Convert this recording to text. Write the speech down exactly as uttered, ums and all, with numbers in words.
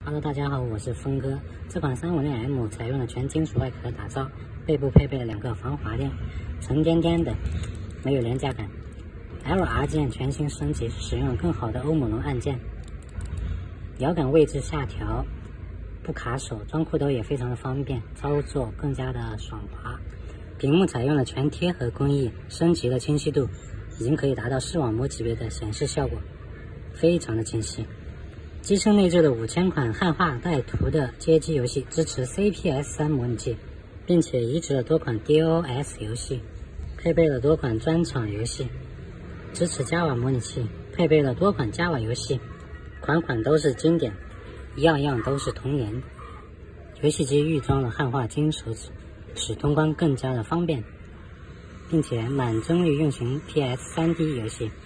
Hello， 大家好，我是峰哥。这款三五零 M 采用了全金属外壳打造，背部配备了两个防滑垫，沉甸甸的，没有廉价感。L R 键全新升级，使用了更好的欧姆龙按键，摇杆位置下调，不卡手，装裤兜也非常的方便，操作更加的爽滑。屏幕采用了全贴合工艺，升级的清晰度已经可以达到视网膜级别的显示效果，非常的清晰。机身内置了五千款汉化带图的街机游戏，支持 C P S 三 模拟器，并且移植了多款 D O S 游戏，配备了多款专场游戏，支持 Java 模拟器，配备了多款 Java 游戏，款款都是经典，样样都是童年。游戏机预装了汉化金手指，使通关更加的方便，并且满帧率运行 P S 三 D 游戏。